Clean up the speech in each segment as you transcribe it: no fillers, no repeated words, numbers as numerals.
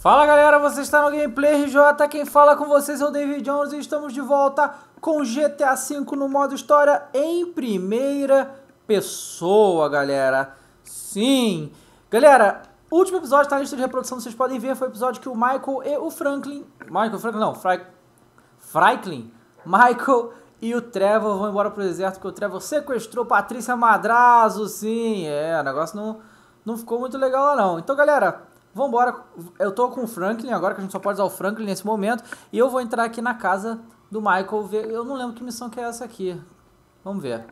Fala galera, você está no Gameplay RJ, quem fala com vocês é o David Jones e estamos de volta com GTA V no modo história em primeira pessoa, galera. Sim, galera, o último episódio está na lista de reprodução, vocês podem ver, foi o episódio que o Michael e o Franklin... Michael e o Trevor vão embora pro deserto, porque o Trevor sequestrou Patrícia Madrazo, sim, o negócio não ficou muito legal lá não. Então galera... Vambora, eu tô com o Franklin agora, que a gente só pode usar o Franklin nesse momento. E eu vou entrar aqui na casa do Michael ver. Eu não lembro que missão que é essa aqui. Vamos ver.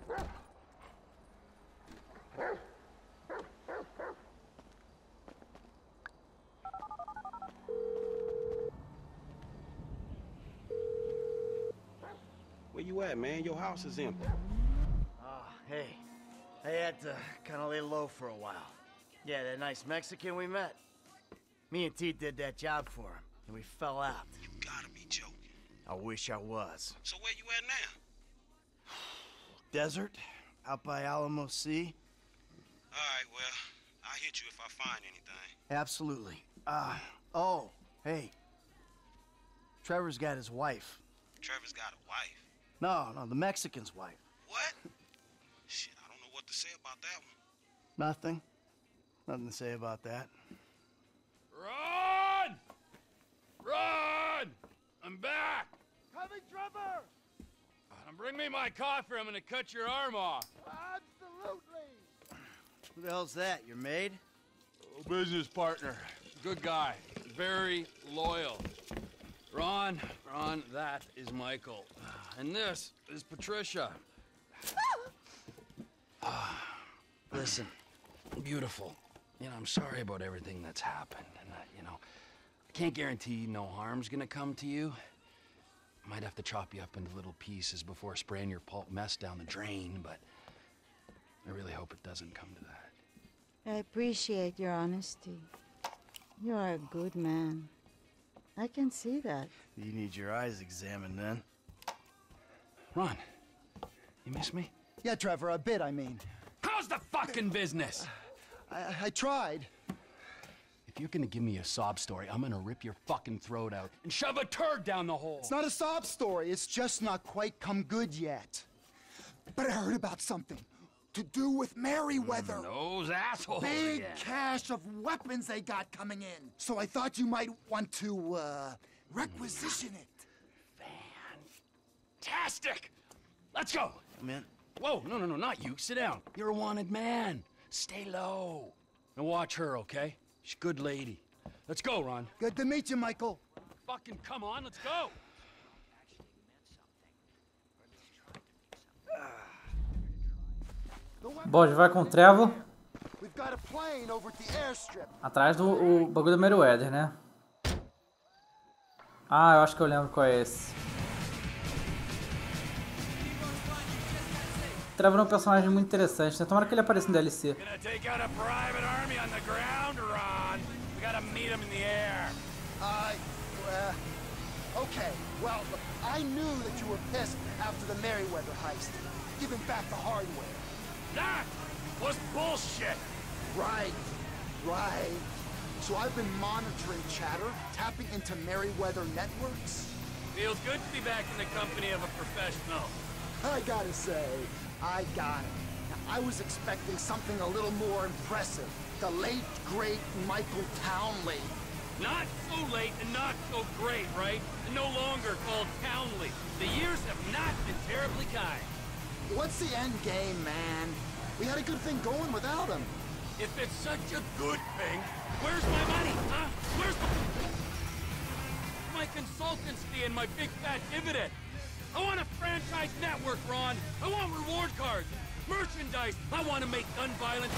Where you at, man? Your house is empty. Oh, hey. I had to kind of lay low for a while. Yeah, that nice Mexican we met. Me and T did that job for him, and we fell out. You gotta be joking. I wish I was. So where you at now? Desert, out by Alamo Sea. All right, well, I'll hit you if I find anything. Absolutely. Oh, hey. Trevor's got his wife. Trevor's got a wife. No, the Mexican's wife. What? Shit, I don't know what to say about that one. Nothing. Nothing to say about that. Run! Run! I'm back! Coming, Trevor! Bring me my coffee, I'm gonna cut your arm off. Absolutely! Who the hell's that, your maid? Oh, business partner. Good guy. Very loyal. Ron, that is Michael. And this is Patricia. Listen, beautiful. You know, I'm sorry about everything that's happened, and I can't guarantee no harm's gonna come to you. I might have to chop you up into little pieces before spraying your pulp mess down the drain, but I really hope it doesn't come to that. I appreciate your honesty. You are a good man. I can see that. You need your eyes examined then. Ron, you miss me? Yeah, Trevor, a bit, I mean. How's the fucking business? I tried. If you're gonna give me a sob story, I'm gonna rip your fucking throat out and shove a turd down the hole. It's not a sob story. It's just not quite come good yet. But I heard about something to do with Merryweather. Those assholes. Big again. cache of weapons they got coming in. So I thought you might want to, requisition it. Fantastic! Let's go! I'm in. Whoa, no, not you. Sit down. You're a wanted man. Stay low. And watch her, okay? She's a good lady. Let's go, Ron. Good to meet you, Michael. Fucking come on, let's go! Bom, a gente vai com o Trevor. We've got a plane over at the airstrip. Atrás do o bagulho do Merryweather, né? Ah, eu acho que eu lembro qual é esse. O Trevor é um personagem muito interessante, né? Tomara que ele apareça no DLC. Gonna take out a private army on the ground, Ron. We gotta meet him in the air. Okay. Well, look, I knew that you were pissed after the Merryweather heist. Giving back the hardware. That was bullshit. Right. So I've been monitoring chatter, tapping into Merryweather networks. Feels good to be back in the company of a professional. I gotta say, I got it. Now, I was expecting something a little more impressive. The late, great Michael Townley. Not so late and not so great, right? And no longer called Townley. The years have not been terribly kind. What's the end game, man? We had a good thing going without him. If it's such a good thing, where's my money, huh? Where's my consultancy and my big fat dividend? I want a franchise network, Ron. I want reward cards, merchandise. I want to make gun violence,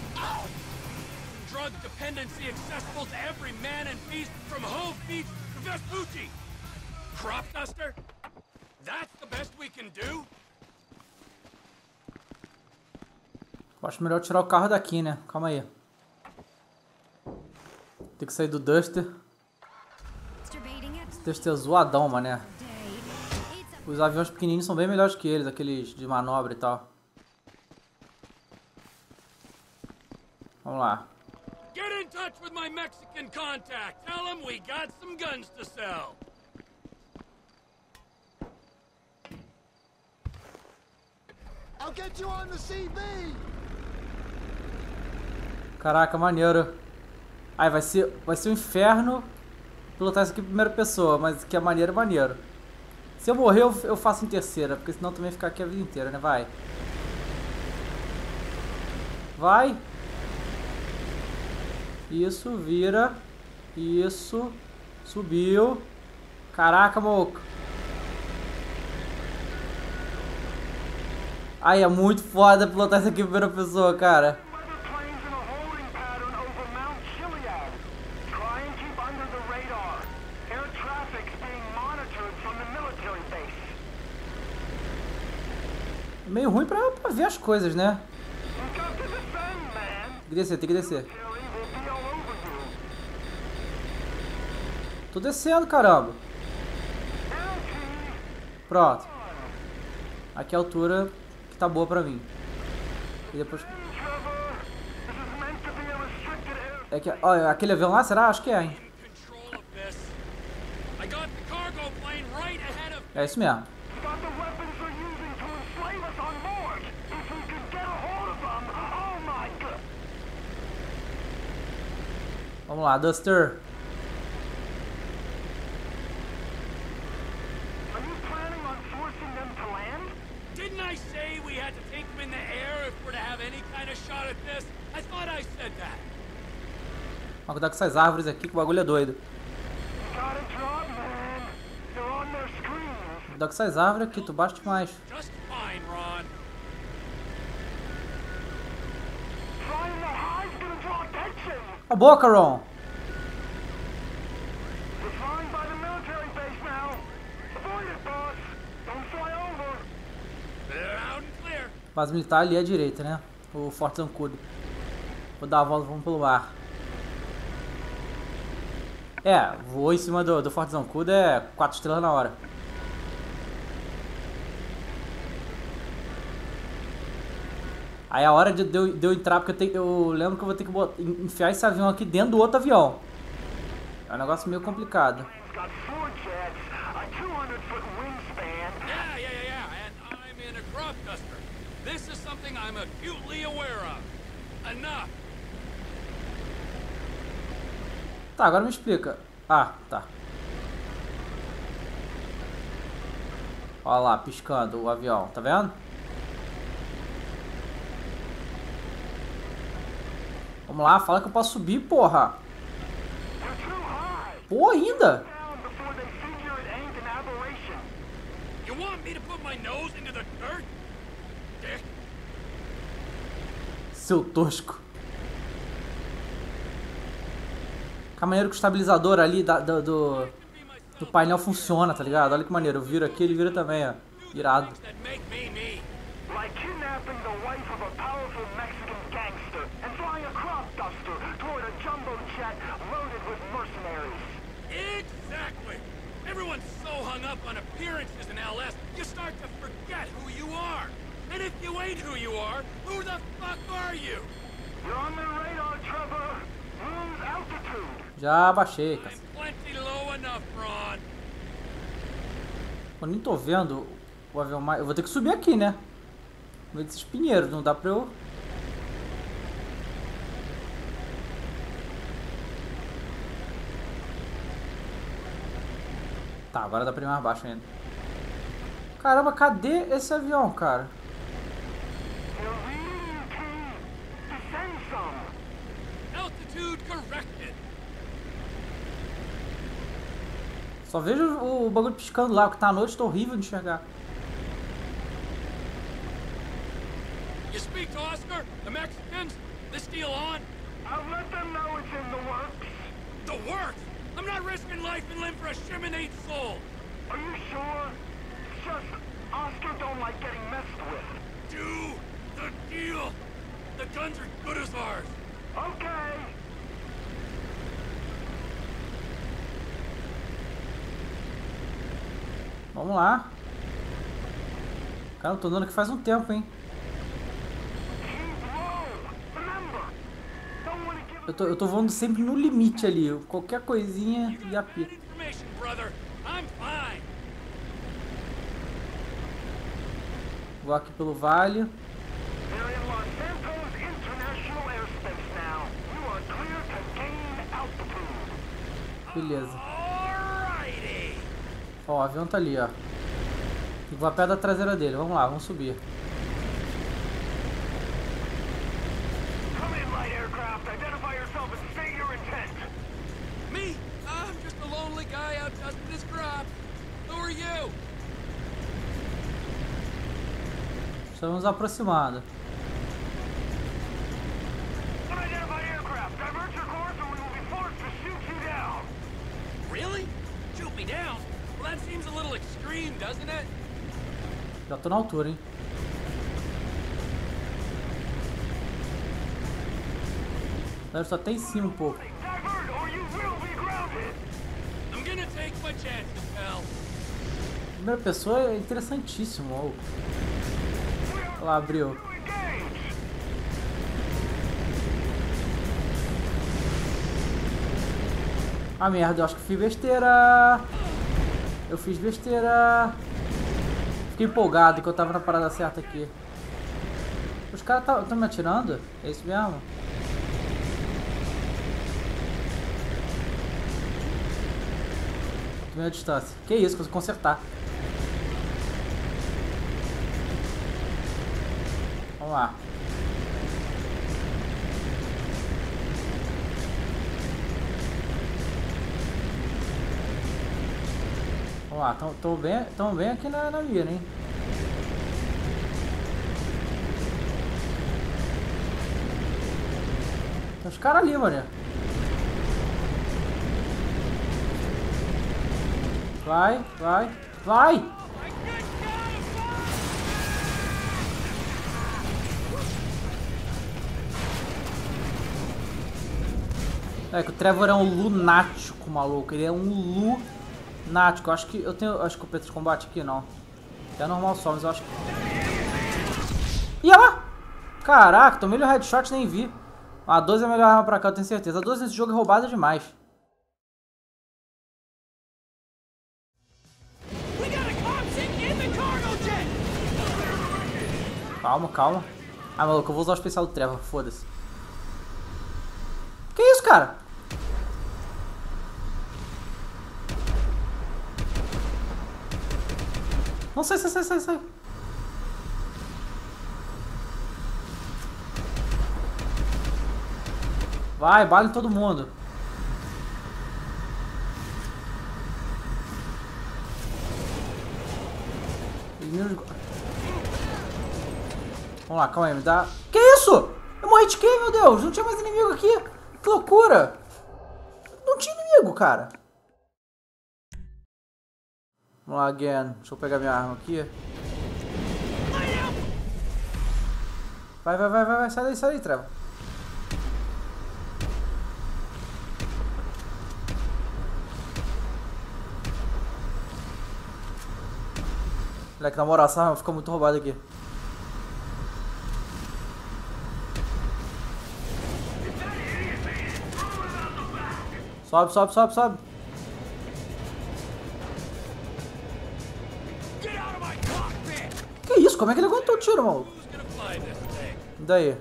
drug dependency accessible to every man and beast from Hove Beach to Vespucci. Crop duster? That's the best we can do? Eu acho melhor tirar o carro daqui, né? Calma aí. Tem que sair do Duster. Esse Duster é zoadão, mané. Os aviões pequenininhos são bem melhores que eles, aqueles de manobra e tal. Vamos lá. Get into touch with my Mexican contact. Tell him we got some guns to sell. I'll get you on the CB! Caraca, maneiro. Ai, vai ser um inferno pilotar isso aqui em primeira pessoa, mas que é maneiro. Se eu morrer, eu faço em terceira, porque senão também ficar aqui a vida inteira, né? Vai. Vai. Isso, vira. Isso. Subiu. Caraca, maluco. Ai, é muito foda pilotar isso aqui em primeira pessoa, cara. Meio ruim pra ver as coisas, né? Tem que descer. Tô descendo, caramba. Pronto. Aqui é a altura que tá boa pra mim. E depois... É que... Olha, aquele avião lá, será? Acho que é, hein? É isso mesmo. Vamos lá, Duster. Didn't I say we had to take them in the air if we're to have any kind of shot at this? I thought I said that. Vamos cuidar com essas árvores aqui, que o bagulho é doido. Cuidar com essas árvores aqui, tu baixa demais. Just fine, Ron. A boca, Ron. Base militar ali à direita, né? O Forte Zancudo. Vou dar a volta, vamos pelo mar. É, voou em cima do Forte Zancudo é 4 estrelas na hora. Aí a hora de eu entrar, porque eu lembro que eu vou ter que enfiar esse avião aqui dentro do outro avião. É um negócio meio complicado. This is something I'm acutely aware of. Enough. Tá, agora me explica. Ah, tá. Olha lá, piscando o avião, tá vendo? Vamos lá, fala que eu posso subir, porra. Pô, ainda? You want me to put my nose into the dirt? Seu tosco. Que maneiro que o estabilizador ali do painel funciona, tá ligado? Olha que maneiro. Eu viro aqui, ele vira também, ó. Irado. Exactly. Everyone's so hung up on appearances in LS, you start to forget who you are. And if you ain't who you are, who the fuck are you? You're on the radar, Trevor. Lose altitude. Já baixei, cara. I'm plenty low enough, Ron. Eu nem tô vendo o avião mais... Eu vou ter que subir aqui, né? No meio desses pinheiros, não dá pra eu... Tá, agora dá pra ir mais baixo ainda. Caramba, cadê esse avião, cara? Altitude corrected. Só vejo o bagulho piscando lá, porque tá à noite, tá horrível de enxergar. You speak to Oscar, the Mexicans? This deal on? I'll let them know it's in the works. The works? I'm not risking life and limb for a Cheminade soul. Are you sure? It's just Oscar don't like getting messed with. Do the deal. The guns are good as ours. Okay. Vamos lá. Cara, eu tô andando aqui faz um tempo, hein? Eu tô voando sempre no limite ali. Qualquer coisinha e apita. Vou aqui pelo vale. Beleza. Ó, o avião tá ali, ó. E vou a pé da traseira dele. Vamos lá, vamos subir. Me? I'm just a lonely guy out dusting his crop. Who are you? Estamos nos aproximando. Really? Shoot me down? Well, that seems a little extreme, doesn't it? Já tô na altura, hein? Deve só até em cima um pouco. I'm gonna take my chances, pal. Primeira pessoa é interessantíssimo. Ó. Olha lá, abriu. Ah, merda, eu acho que fiz besteira. Eu fiz besteira. Fiquei empolgado que eu tava na parada certa aqui. Os caras tão me atirando? É isso mesmo? Meia distância. Que isso, consigo consertar. Vamos lá. Vamos lá, tão bem aqui na mira, hein? Tem uns caras ali, mano. Vai, vai, vai! É que o Trevor é um lunático, maluco. Ele é um lunático. Eu acho que eu tenho a escopeta de combate aqui, não. É normal só, mas eu acho que... Ih, olha lá! Caraca, tomei o headshot e nem vi. A 12 é a melhor arma pra cá, eu tenho certeza. A 12 nesse jogo é roubada demais. Calma, calma. Ah, maluco, eu vou usar o especial do Trevor, foda-se. Que isso, cara? Não, sai. Vai, bala em todo mundo. Vamos lá, calma aí, me dá... Que isso? Eu morri de quê, meu Deus? Não tinha mais inimigo aqui. Que loucura. Não tinha inimigo, cara. Vamos lá, again. Deixa eu pegar minha arma aqui. Vai. Sai daí, Trevor. Moleque, na moral, essa arma ficou muito roubada aqui. Sobe. Que isso? Como é que ele aguentou o tiro, maluco? E daí?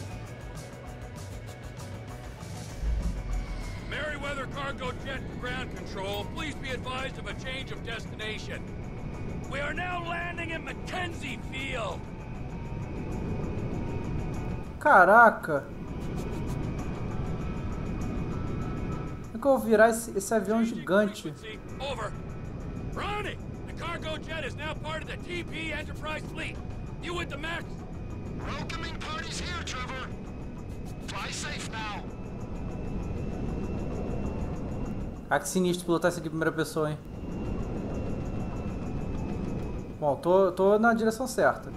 Merryweather Cargo Jet to ground control. Please be advised of a change of destination. We are now landing in Mackenzie Field. Caraca. Como é que eu vou virar esse avião gigante? Over. Ronnie, the cargo jet is now part of the TP Enterprise fleet. You with the Max? Welcoming parties here, Trevor. Fly safe now. Ah, que sinistro pilotar isso aqui em primeira pessoa, hein? Bom, tô na direção certa.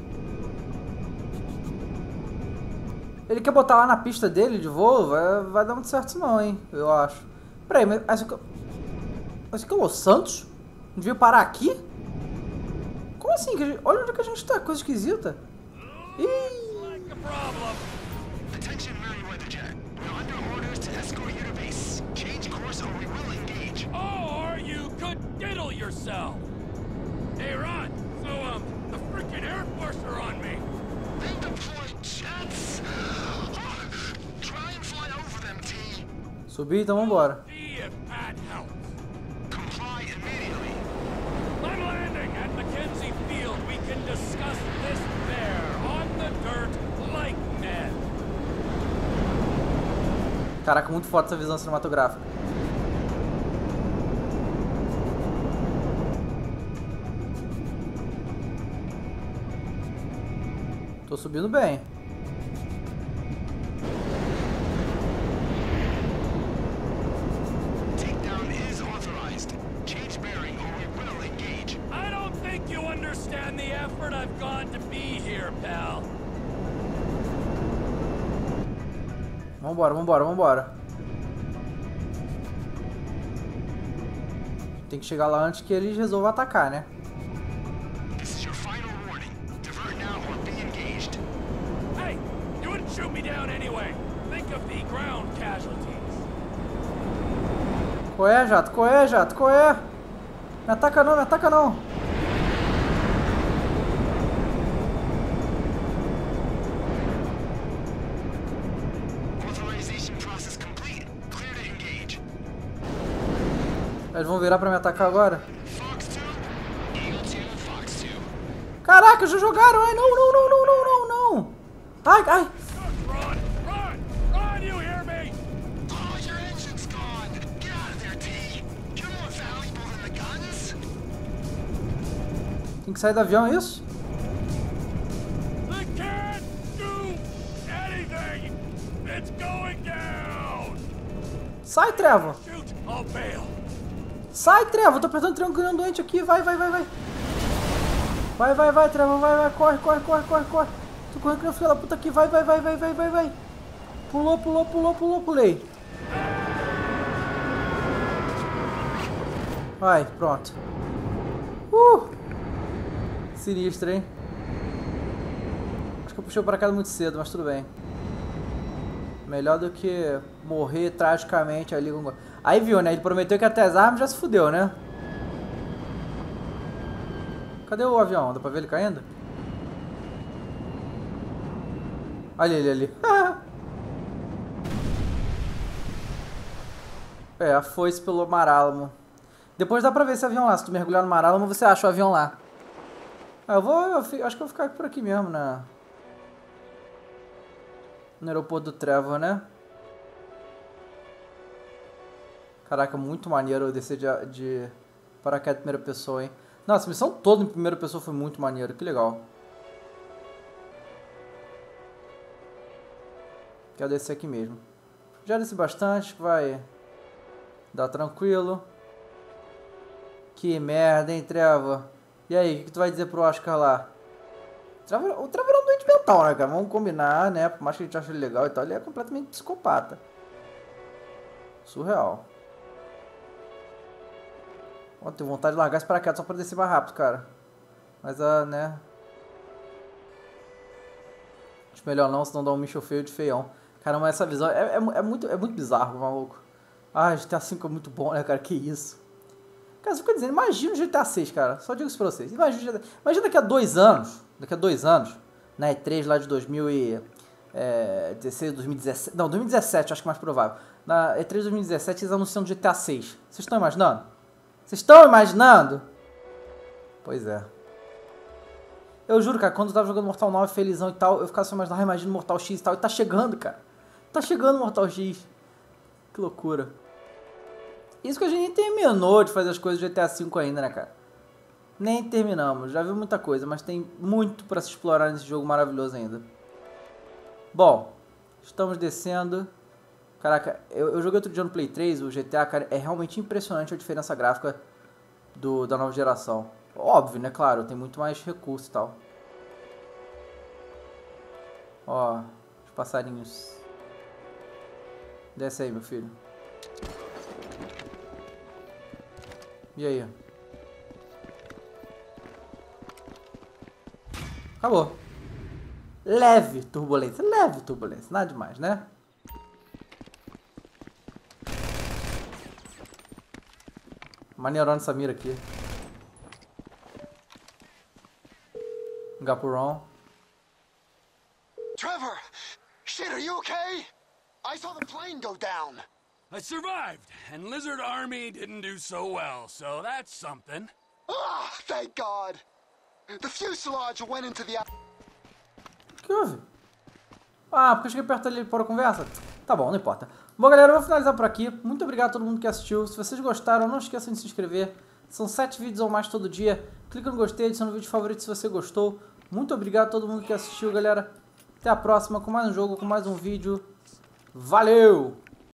Ele quer botar lá na pista dele de voo? Vai dar muito certo isso não, hein? Eu acho. Peraí, mas esse aqui é o Los Santos? Não devia parar aqui? Como assim? Olha onde é que a gente tá, coisa esquisita. Ih! Attention, Merryweather Jet. We're under orders to escort you to base. Change course or we will engage. Or you could diddle yourself. Hey, Ron. So, the freaking Air Force are on me. They deploy jets. Try and fly over them, T. Subi, então vambora. See if that helps. Comply immediately. I'm landing at Mackenzie Field. We can discuss this there, on the dirt, like men. Caraca, muito foda essa visão cinematográfica. Tô subindo bem. Takedown is authorized. Change bearing or we will engage. I don't think you understand the effort I've gone to be here, pal. Vambora, vambora, vambora. Tem que chegar lá antes que eles resolvam atacar, né? This is your final warning. Divert now or be engaged. Hey, you wouldn't shoot me down anyway. Think of the ground casualties. Qual é, jato? Qual é, jato? Qual é? Me ataca não, me ataca não. Authorization process complete. Clear to engage. Eles vão virar pra me atacar agora? Fox 2, Eagle 2, Fox 2. Caraca, já jogaram! Ai, não, não, não, não, não, não, não! Ai, ai! Run! Run! Run, you hear me? Oh, your engine's gone. Get out of there, T. You're more valuable than the guns. Tem que sair do avião, é isso? They can't do anything! It's going down! Sai, Trevor! Shoot! I'll bail! Sai, Trevor! Tô apertando o triângulo doente aqui, vai, vai, vai, vai! Vai, vai, vai, Trevor, vai, vai, corre, corre, corre, corre, corre! Tô correndo com a filha da puta aqui, vai, vai, vai, vai, vai, vai, vai! Pulou, pulou, pulou, pulou, pulei! Vai, pronto! Sinistro, hein? Acho que eu puxei o paraquedas muito cedo, mas tudo bem. Melhor do que morrer tragicamente ali com... Aí viu, né? Ele prometeu que até as armas já se fudeu, né? Cadê o avião? Dá pra ver ele caindo? Olha ele ali. É, a foice pelo Mar Álamo. Depois dá pra ver esse avião lá. Se tu mergulhar no Mar Álamo, você acha o avião lá. Acho que eu vou ficar por aqui mesmo, no aeroporto do Trevor, né? Caraca, muito maneiro eu descer de paraquedas em primeira pessoa, hein? Nossa, a missão toda em primeira pessoa foi muito maneiro, que legal. Quero descer aqui mesmo. Já desci bastante, vai dar tranquilo. Que merda, hein, Trevor? E aí, o que tu vai dizer pro Oscar lá? O Trevor é um doente mental, né, cara? Vamos combinar, né? Por mais que a gente ache ele legal e tal, ele é completamente psicopata. Surreal. Ó, tenho vontade de largar esse paraquedas só pra descer mais rápido, cara. Mas, né? Acho melhor não, senão dá um micho feio de feião. Caramba, essa visão é muito bizarro, maluco. Ah, GTA V é muito bom, né, cara? Que isso. Cara, você fica dizendo, imagina o GTA 6, cara. Só digo isso pra vocês. Imagina daqui a 2 anos. Daqui a 2 anos. Na E3 lá de 2016, 2017. Não, 2017, acho que é mais provável. Na E3 de 2017 eles anunciam GTA 6. Vocês estão imaginando? Vocês estão imaginando? Pois é. Eu juro, cara, quando eu tava jogando Mortal 9 felizão e tal, eu ficava só imaginando, imagina Mortal X e tal. E tá chegando, cara. Tá chegando Mortal X. Que loucura. Isso que a gente nem terminou de fazer as coisas do GTA V ainda, né, cara? Nem terminamos. Já viu muita coisa, mas tem muito pra se explorar nesse jogo maravilhoso ainda. Bom, estamos descendo. Caraca, eu joguei outro dia no Play 3, o GTA, cara, é realmente impressionante a diferença gráfica da nova geração. Óbvio, né, claro, tem muito mais recurso e tal. Ó, os passarinhos. Desce aí, meu filho. E aí? Acabou. leve turbulência, nada demais, né? Maneirão essa mira aqui. Gapuron. Trevor! Shit, are you okay? I saw the plane go down. I survived, and Lizard Army didn't do so well, so that's something. Ah, thank God. The fuselage went into the... O que houve? Ah, porque eu cheguei perto ali para a conversa? Tá bom, não importa. Bom, galera, eu vou finalizar por aqui. Muito obrigado a todo mundo que assistiu. Se vocês gostaram, não esqueçam de se inscrever. São 7 vídeos ou mais todo dia. Clica no gostei, adiciona o vídeo favorito se você gostou. Muito obrigado a todo mundo que assistiu, galera. Até a próxima com mais um jogo, com mais um vídeo. Valeu!